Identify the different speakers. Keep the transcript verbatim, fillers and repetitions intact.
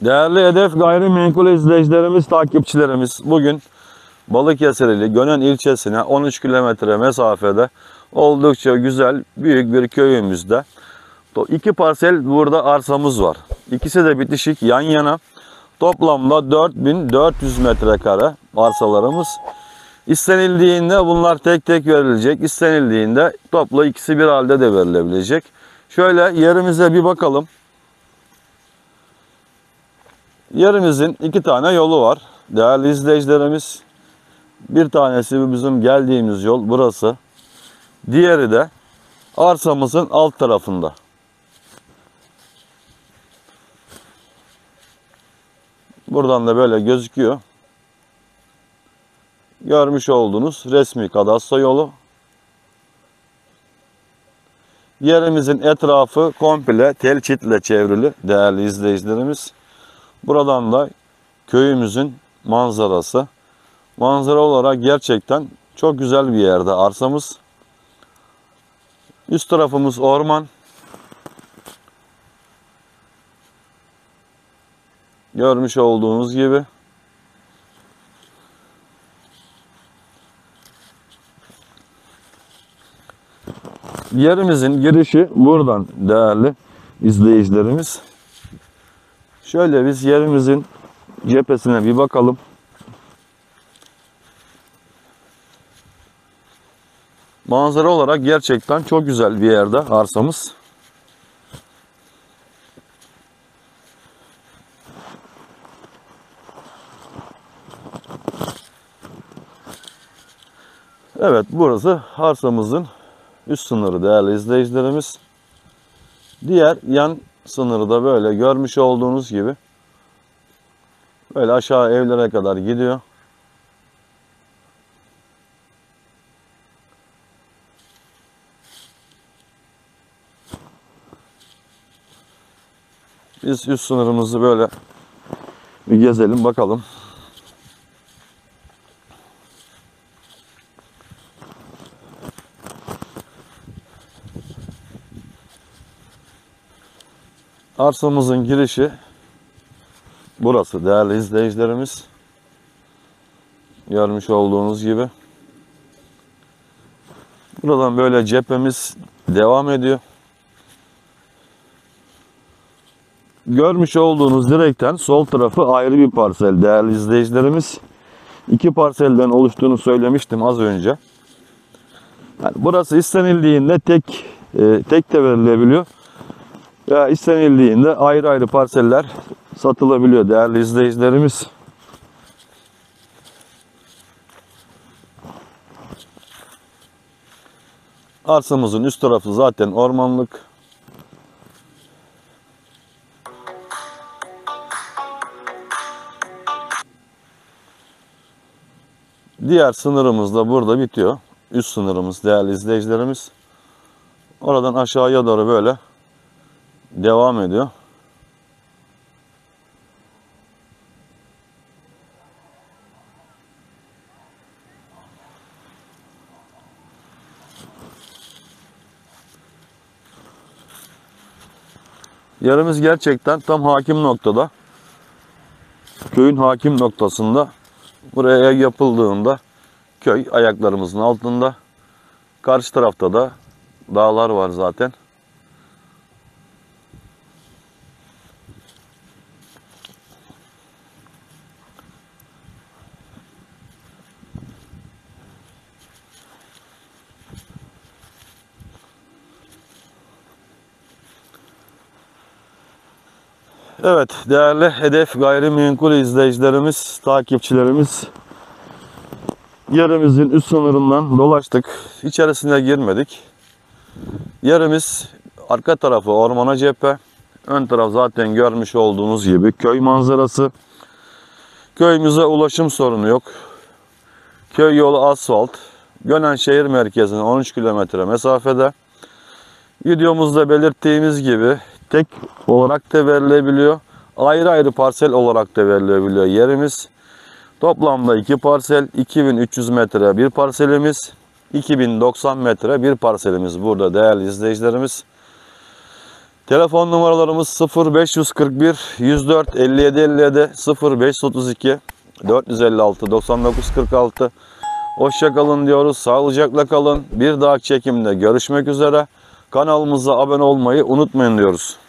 Speaker 1: Değerli Hedef Gayrimenkul izleyicilerimiz, takipçilerimiz, bugün Balıkesirli Gönen ilçesine on üç kilometre mesafede oldukça güzel büyük bir köyümüzde iki parsel burada arsamız var. İkisi de bitişik yan yana. Toplamda dört bin dört yüz metrekare arsalarımız. İstenildiğinde bunlar tek tek verilecek. İstenildiğinde toplu ikisi bir halde de verilebilecek. Şöyle yerimize bir bakalım. Yerimizin iki tane yolu var değerli izleyicilerimiz. Bir tanesi bizim geldiğimiz yol burası. Diğeri de arsamızın alt tarafında. Buradan da böyle gözüküyor. Görmüş olduğunuz resmi kadastro yolu. Yerimizin etrafı komple tel çitle çevrili değerli izleyicilerimiz. Buradan da köyümüzün manzarası. Manzara olarak gerçekten çok güzel bir yerde arsamız. Üst tarafımız orman. Görmüş olduğunuz gibi. Yerimizin girişi buradan değerli izleyicilerimiz. Şöyle biz yerimizin cephesine bir bakalım. Manzara olarak gerçekten çok güzel bir yerde arsamız. Evet, burası arsamızın üst sınırı değerli izleyicilerimiz. Diğer yan sınırı da böyle görmüş olduğunuz gibi böyle aşağı evlere kadar gidiyor. Biz üst sınırımızı böyle bir gezelim bakalım. Arsamızın girişi burası değerli izleyicilerimiz. Görmüş olduğunuz gibi. Buradan böyle cephemiz devam ediyor. Görmüş olduğunuz direkten sol tarafı ayrı bir parsel değerli izleyicilerimiz. İki parselden oluştuğunu söylemiştim az önce. Yani burası istenildiğinde tek e, tek de verilebiliyor. Ya istenildiğinde ayrı ayrı parseller satılabiliyor değerli izleyicilerimiz. Arsamızın üst tarafı zaten ormanlık. Diğer sınırımız da burada bitiyor. Üst sınırımız değerli izleyicilerimiz. Oradan aşağıya doğru böyle devam ediyor. Yerimiz gerçekten tam hakim noktada. Köyün hakim noktasında. Buraya ev yapıldığında köy ayaklarımızın altında. Karşı tarafta da dağlar var zaten. Evet değerli Hedef Gayrimenkul izleyicilerimiz, takipçilerimiz, yerimizin üst sınırından dolaştık. İçerisine girmedik. Yerimiz arka tarafı ormana cephe. Ön taraf zaten görmüş olduğunuz gibi köy manzarası. Köyümüze ulaşım sorunu yok. Köy yolu asfalt. Gönen şehir merkezine on üç kilometre mesafede. Videomuzda belirttiğimiz gibi tek olarak da verilebiliyor. Ayrı ayrı parsel olarak da verilebiliyor yerimiz. Toplamda iki parsel, iki bin üç yüz metre bir parselimiz, iki bin doksan metre bir parselimiz burada değerli izleyicilerimiz. Telefon numaralarımız sıfır beş yüz kırk bir yüz dört elli yedi elli yedi, sıfır beş yüz otuz iki dört yüz elli altı doksan dokuz kırk altı. Hoşça kalın diyoruz. Sağlıcakla kalın. Bir dahaki çekimde görüşmek üzere. Kanalımıza abone olmayı unutmayın diyoruz.